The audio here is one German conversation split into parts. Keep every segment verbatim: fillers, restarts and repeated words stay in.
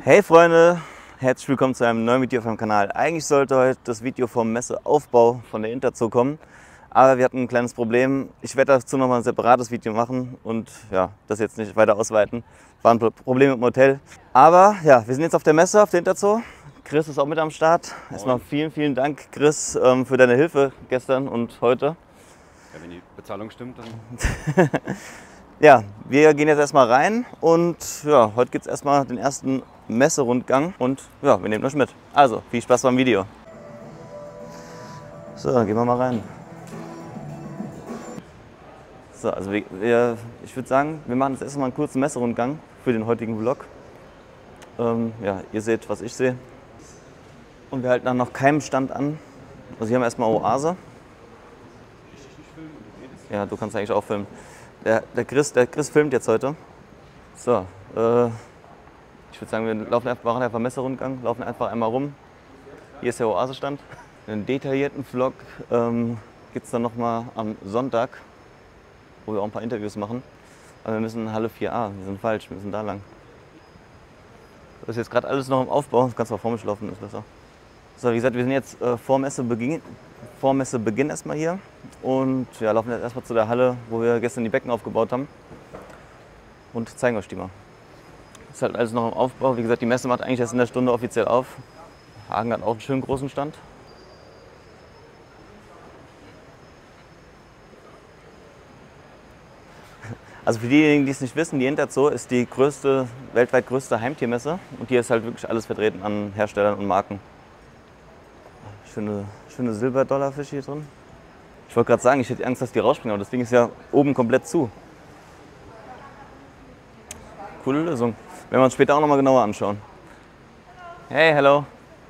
Hey Freunde, herzlich willkommen zu einem neuen Video auf meinem Kanal. Eigentlich sollte heute das Video vom Messeaufbau von der Interzoo kommen, aber wir hatten ein kleines Problem. Ich werde dazu nochmal ein separates Video machen und ja, das jetzt nicht weiter ausweiten. War ein Problem mit dem Hotel. Aber ja, wir sind jetzt auf der Messe, auf der Interzoo. Chris ist auch mit am Start. Erstmal vielen, vielen Dank, Chris, für deine Hilfe gestern und heute. Ja, wenn die Bezahlung stimmt, dann... Ja, wir gehen jetzt erstmal rein und ja, heute gibt es erstmal den ersten Messerundgang und ja, wir nehmen euch mit. Also, viel Spaß beim Video. So, dann gehen wir mal rein. So, also wir, wir, ich würde sagen, wir machen jetzt erstmal einen kurzen Messerundgang für den heutigen Vlog. Ähm, ja, ihr seht, was ich sehe. Und wir halten dann noch keinen Stand an. Also hier haben wir erstmal Oase. Ja, du kannst eigentlich auch filmen. Der, der, Chris, der Chris filmt jetzt heute. So, äh, ich würde sagen, wir laufen einfach, machen einfach einen Messerundgang, laufen einfach einmal rum. Hier ist der Oase-Stand. Einen detaillierten Vlog ähm, gibt es dann nochmal am Sonntag, wo wir auch ein paar Interviews machen. Aber wir müssen in Halle vier a, wir sind falsch, wir müssen da lang. Das ist jetzt gerade alles noch im Aufbau, du kannst mal vor mich laufen, ist besser. So, wie gesagt, wir sind jetzt äh, vor Messebeginn, vor Messebeginn erstmal hier und ja, laufen jetzt erstmal zu der Halle, wo wir gestern die Becken aufgebaut haben und zeigen euch die mal. Das ist halt alles noch im Aufbau. Wie gesagt, die Messe macht eigentlich erst in der Stunde offiziell auf. Hagen hat auch einen schönen großen Stand. Also für diejenigen, die es nicht wissen, die Interzoo ist die größte, weltweit größte Heimtiermesse und hier ist halt wirklich alles vertreten an Herstellern und Marken. Schöne, schöne Silberdollarfische hier drin. Ich wollte gerade sagen, ich hätte Angst, dass die rausspringen, aber das Ding ist ja oben komplett zu. Coole Lösung. Werden wir uns später auch noch mal genauer anschauen. Hey, hello.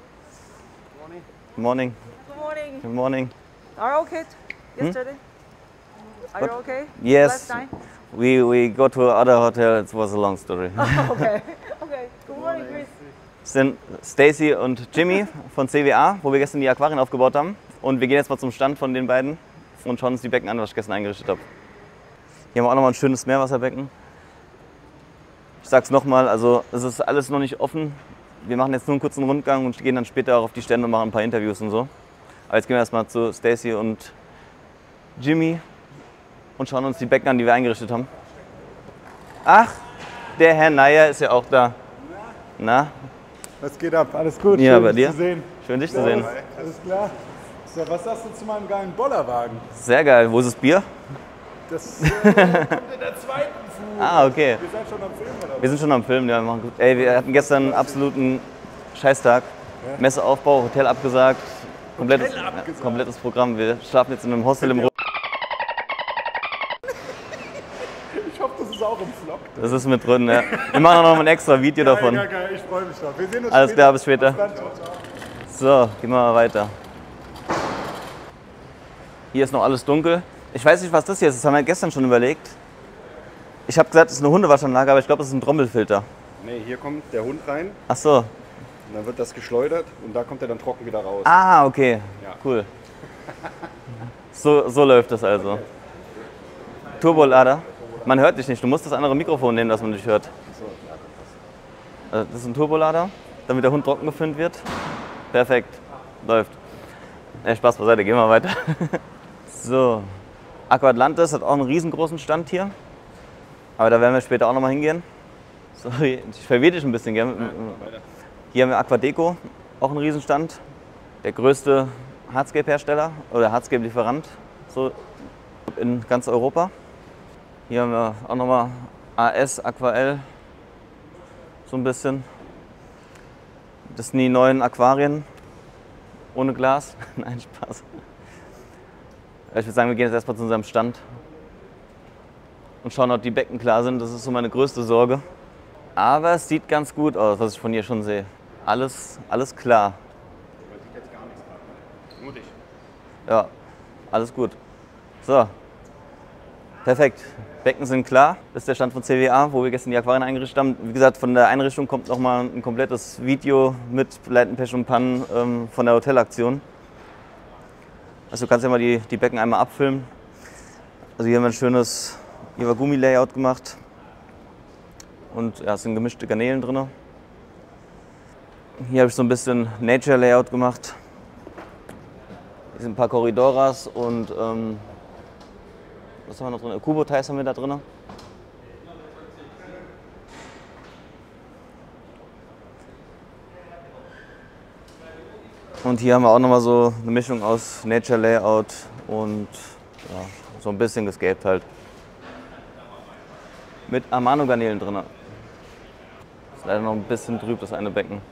Good morning. Good morning. Good morning. Are you okay yesterday? Hmm? Are you okay? Yes. Last time? We, we go to another hotel, it was a long story. Okay. Okay. Good morning, Chris. Das sind Stacy und Jimmy von C W A, wo wir gestern die Aquarien aufgebaut haben. Und wir gehen jetzt mal zum Stand von den beiden und schauen uns die Becken an, was ich gestern eingerichtet habe. Hier haben wir auch noch mal ein schönes Meerwasserbecken. Ich sag's nochmal, also es ist alles noch nicht offen. Wir machen jetzt nur einen kurzen Rundgang und gehen dann später auch auf die Stände und machen ein paar Interviews und so. Aber jetzt gehen wir erstmal zu Stacy und Jimmy und schauen uns die Becken an, die wir eingerichtet haben. Ach, der Herr Neier ist ja auch da. Na? Was geht ab? Alles gut? Ja, schön, bei dich dir? zu sehen. Schön, dich zu Ja, sehen. Alles klar. So, was sagst du zu meinem geilen Bollerwagen? Sehr geil. Wo ist das Bier? Das äh, kommt in der zweiten Fuhr. Ah, okay. Wir sind schon am Film, oder? Wir sind schon am Film. Ja, wir machen gut. Ey, wir hatten gestern einen absoluten Scheißtag. Ja. Messeaufbau, Hotel abgesagt. Komplettes, Hotel abgesagt. Ja, komplettes Programm. Wir schlafen jetzt in einem Hostel im Ruhr. Ich hoffe, das ist auch im Vlog. Das ist mit drin, ja. Wir machen auch noch ein extra Video davon. Ja, geil, ich freue mich drauf. Wir sehen uns Alles später. klar, bis später. Bis dann, ciao, ciao. So, gehen wir mal weiter. Hier ist noch alles dunkel. Ich weiß nicht, was das hier ist. Das haben wir gestern schon überlegt. Ich habe gesagt, es ist eine Hundewaschanlage, aber ich glaube, das ist ein Trommelfilter. Nee, hier kommt der Hund rein Ach so. und dann wird das geschleudert und da kommt er dann trocken wieder raus. Ah, okay. Ja. Cool. So, so läuft das also. Turbolader. Man hört dich nicht. Du musst das andere Mikrofon nehmen, dass man dich hört. Also das ist ein Turbolader, damit der Hund trocken gefilmt wird. Perfekt. Läuft. Ja, Spaß beiseite, gehen wir weiter. So. Aqua Atlantis hat auch einen riesengroßen Stand hier. Aber da werden wir später auch noch mal hingehen. Sorry, ich verwirre dich ein bisschen. Gell? Hier haben wir Aquadeco, auch einen Riesenstand. Der größte Hardscape-Hersteller oder Hardscape-Lieferant so in ganz Europa. Hier haben wir auch noch mal A S, Aquael, so ein bisschen. Das sind die neuen Aquarien ohne Glas. Nein, Spaß. Ich würde sagen, wir gehen jetzt erstmal zu unserem Stand und schauen, ob die Becken klar sind. Das ist so meine größte Sorge. Aber es sieht ganz gut aus, was ich von hier schon sehe. Alles, alles klar. Man sieht jetzt gar nichts gerade. Mutig. Ja, alles gut. So, perfekt. Becken sind klar. Das ist der Stand von C W A, wo wir gestern die Aquarien eingerichtet haben. Wie gesagt, von der Einrichtung kommt nochmal ein komplettes Video mit Leiten, Pech und Pannen ähm, von der Hotelaktion. Also du kannst ja mal die, die Becken einmal abfilmen. Also hier haben wir ein schönes Iwagumi-Layout gemacht. Und ja, es sind gemischte Garnelen drin. Hier habe ich so ein bisschen Nature Layout gemacht. Hier sind ein paar Corridoras und ähm, was haben wir noch drin? Kubotais haben wir da drin. Und hier haben wir auch nochmal so eine Mischung aus Nature Layout und ja, so ein bisschen gescaped halt. Mit Amano-Garnelen drin. Ist leider noch ein bisschen trüb, das eine Becken.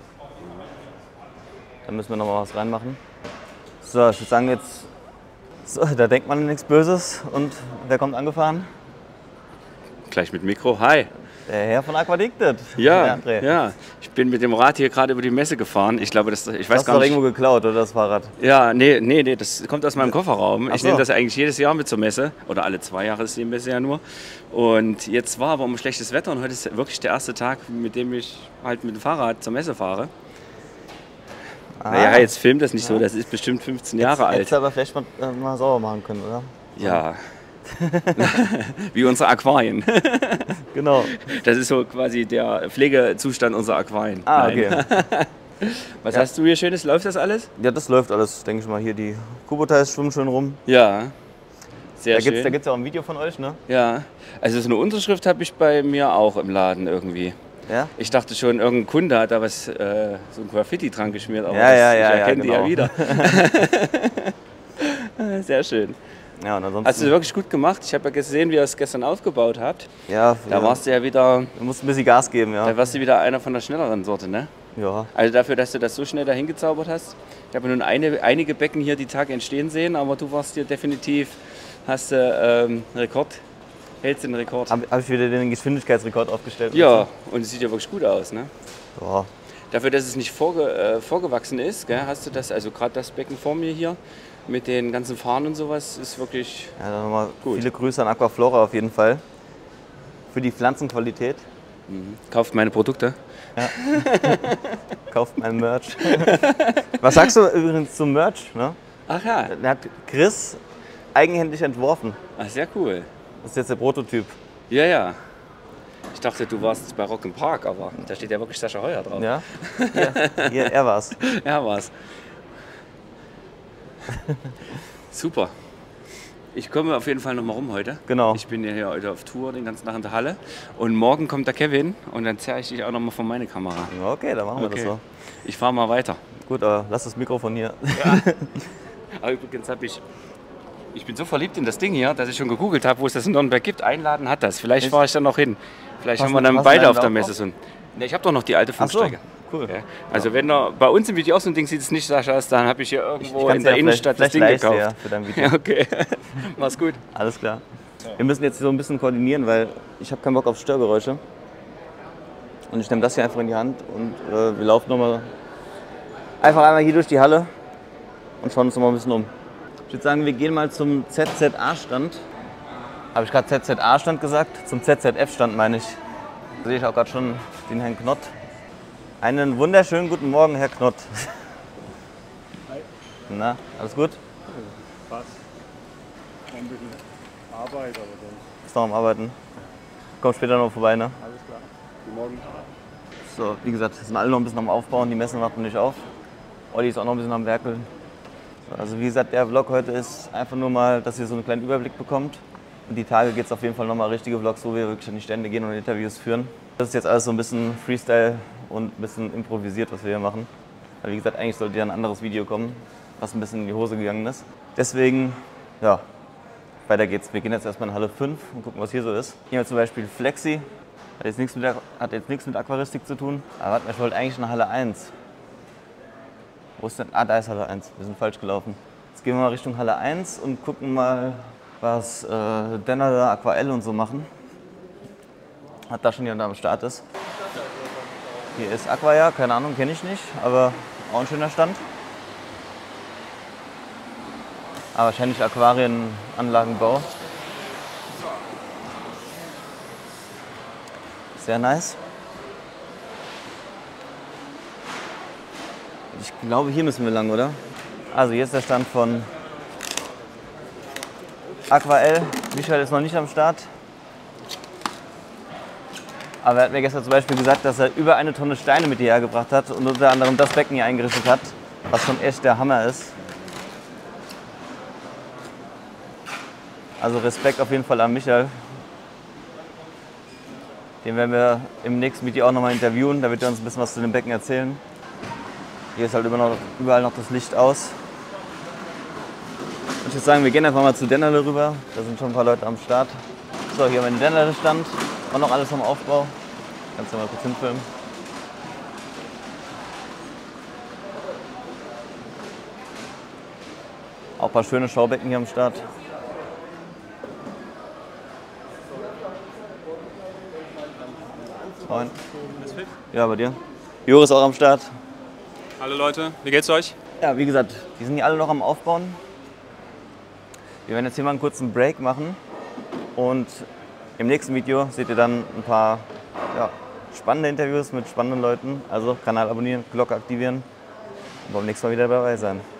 Da müssen wir noch mal was reinmachen. So, ich würde sagen jetzt, so, da denkt man nichts Böses. Und wer kommt angefahren? Gleich mit Mikro. Hi. Der Herr von Aquadicted. Ja, ja. Ich bin mit dem Rad hier gerade über die Messe gefahren. Ich glaube, das, ich weiß das gar doch nicht. irgendwo geklaut, oder das Fahrrad? Ja, nee, nee, nee, das kommt aus meinem Kofferraum. Ach Ich so. nehme das eigentlich jedes Jahr mit zur Messe. Oder alle zwei Jahre ist die Messe ja nur. Und jetzt war aber um schlechtes Wetter und heute ist wirklich der erste Tag, mit dem ich halt mit dem Fahrrad zur Messe fahre. Ah. Naja, jetzt filmt das nicht so, das ist bestimmt fünfzehn Jahre alt. Hättest du aber vielleicht mal, äh, mal sauber machen können, oder? Ja. Wie unsere Aquarien. Genau. Das ist so quasi der Pflegezustand unserer Aquarien. Ah, Nein. okay. Was Ja. hast du hier Schönes? Läuft das alles? Ja, das läuft alles, denke ich mal. Hier die Kubotais schwimmen schön rum. Ja. Sehr Da gibt es schön. da gibt's ja auch ein Video von euch, ne? Ja. Also so eine Unterschrift habe ich bei mir auch im Laden irgendwie. Ja? Ich dachte schon, irgendein Kunde hat da was, äh, so ein Graffiti dran geschmiert, aber Ja, das, ja, ich ja, ja, erkenne genau. die ja wieder. Sehr schön. Ja, und ansonsten. Hast du wirklich gut gemacht. Ich habe ja gesehen, wie ihr es gestern aufgebaut habt. ja, Da ja, warst du ja wieder, du musst ein bisschen Gas geben, ja. da warst du wieder einer von der schnelleren Sorte, ne? Ja. Also dafür, dass du das so schnell dahin gezaubert hast. Ich habe nun eine, einige Becken hier die Tage entstehen sehen, aber du warst hier definitiv, hast du ähm, Rekord, hältst den Rekord. Habe hab ich wieder den Geschwindigkeitsrekord aufgestellt? Ja, und es sieht ja wirklich gut aus, ne? Ja. Dafür, dass es nicht vorge, äh, vorgewachsen ist, gell, hast du das, also gerade das Becken vor mir hier mit den ganzen Fahnen und sowas, ist wirklich Ja, dann nochmal Gut. viele Grüße an Aquaflora auf jeden Fall. Für die Pflanzenqualität. Kauft meine Produkte. Kauft mein Merch. Was sagst du übrigens zum Merch? Ne? Ach ja, Der hat Chris eigenhändig entworfen. ach, sehr cool. Das ist jetzt der Prototyp. Ja, ja. Ich dachte, du warst bei Rock im Park, aber da steht ja wirklich Sascha Heuer drauf. Ja? Hier, hier er war's. Ja, war's. Super. Ich komme auf jeden Fall noch mal rum heute. Genau. Ich bin ja hier heute auf Tour den ganzen Tag in der Halle. Und morgen kommt der Kevin und dann zerre ich dich auch noch mal von meiner Kamera. Okay, dann machen wir das so. Ich fahre mal weiter. Gut, aber lass das Mikrofon hier. Aber übrigens habe ich... Ich bin so verliebt in das Ding hier, dass ich schon gegoogelt habe, wo es das in Nürnberg gibt. Einladen hat das. Vielleicht Echt? fahre ich dann noch hin. Vielleicht Hast haben wir du- dann hast du beide einen auf der Lauf Messe so ein... Ne, ich habe doch noch die alte Ach so, Fünfstrecke. cool. Ja. Also wenn er bei uns im Video auch so ein Ding sieht, es nicht Sascha ist, dann habe ich hier irgendwo kann's in der ja Innenstadt das vielleicht- Ding vielleicht gekauft. leihst du ja für dein Video. Ja, okay. Mach's gut. Alles klar. Wir müssen jetzt so ein bisschen koordinieren, weil ich habe keinen Bock auf Störgeräusche. Und ich nehme das hier einfach in die Hand und äh, wir laufen nochmal einfach einmal hier durch die Halle und schauen uns noch mal ein bisschen um. Ich würde sagen, wir gehen mal zum Z Z A-Stand. Habe ich gerade Z Z A-Stand gesagt? Zum Z Z F-Stand meine ich. Da sehe ich auch gerade schon den Herrn Knott. Einen wunderschönen guten Morgen, Herr Knott. Hi. Na, alles gut? Passt. Noch ein bisschen Arbeit, aber sonst Bist noch am Arbeiten? Komm später noch vorbei, ne? alles klar. Guten Morgen. So, wie gesagt, sind alle noch ein bisschen am Aufbauen, die Messen warten nicht auf. Olli ist auch noch ein bisschen am Werkeln. So, also wie gesagt, der Vlog heute ist einfach nur mal, dass ihr so einen kleinen Überblick bekommt. Und die Tage geht es auf jeden Fall nochmal richtige Vlogs, wo wir wirklich an die Stände gehen und Interviews führen. Das ist jetzt alles so ein bisschen Freestyle und ein bisschen improvisiert, was wir hier machen. Weil wie gesagt, eigentlich sollte ja ein anderes Video kommen, was ein bisschen in die Hose gegangen ist. Deswegen, ja, weiter geht's. Wir gehen jetzt erstmal in Halle fünf und gucken, was hier so ist. Hier haben wir zum Beispiel Flexi. Hat jetzt nichts mit, der, hat jetzt nichts mit Aquaristik zu tun. Aber warte mal, ich wollte eigentlich in Halle eins. Wo ist denn? Ah, da ist Halle eins. Wir sind falsch gelaufen. Jetzt gehen wir mal Richtung Halle eins und gucken mal, was äh, Denner, Aquael und so machen. Hat da schon jemand am Start ist. Hier ist Aquaja, keine Ahnung, kenne ich nicht, aber auch ein schöner Stand. Aber wahrscheinlich Aquarienanlagenbau. Sehr nice. Ich glaube, hier müssen wir lang, oder? Also hier ist der Stand von Aquael. Michael ist noch nicht am Start. Aber er hat mir gestern zum Beispiel gesagt, dass er über eine Tonne Steine mit hierher gebracht hat und unter anderem das Becken hier eingerichtet hat, was schon echt der Hammer ist. Also Respekt auf jeden Fall an Michael. Den werden wir im nächsten Video auch nochmal interviewen, da wird er uns ein bisschen was zu dem Becken erzählen. Hier ist halt überall noch das Licht aus. Und ich würde sagen, wir gehen einfach mal zu Dennerle rüber. Da sind schon ein paar Leute am Start. So, hier haben wir den Dennerle Stand. War noch alles vom Aufbau. Kannst du mal kurz hinfilmen. Auch ein paar schöne Schaubecken hier am Start. Moin. Ja, bei dir? Joris auch am Start. Hallo Leute, wie geht's euch? Ja, wie gesagt, die sind hier alle noch am Aufbauen. Wir werden jetzt hier mal einen kurzen Break machen und im nächsten Video seht ihr dann ein paar ja, spannende Interviews mit spannenden Leuten. Also Kanal abonnieren, Glocke aktivieren und beim nächsten Mal wieder dabei sein.